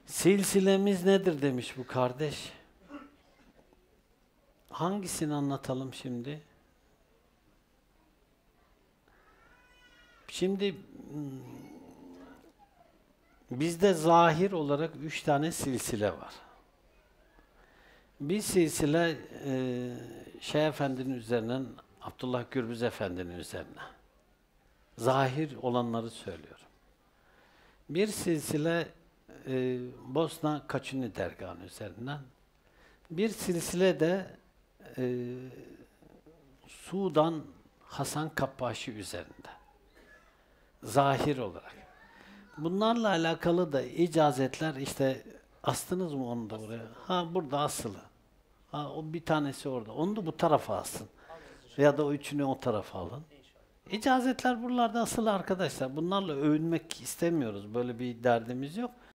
Silsilemiz nedir demiş bu kardeş. Hangisini anlatalım şimdi? Şimdi bizde zahir olarak 3 tane silsile var. Bir silsile Şeyh Efendi'nin üzerinden, Abdullah Gürbüz Efendi'nin üzerine. Zahir olanları söylüyorum. Bir silsile Bosna Kaçuni Dergahı'nın üzerinden. Bir silsile de Sudan Hasan Kappaşi üzerinde. Zahir olarak. Bunlarla alakalı da icazetler işte astınız mı onu da buraya? Ha burada asılı. Ha o bir tanesi orada. Onu da bu tarafa asın. Ya da o üçünü o tarafa alın. İcazetler buralarda asılı arkadaşlar. Bunlarla övünmek istemiyoruz. Böyle bir derdimiz yok.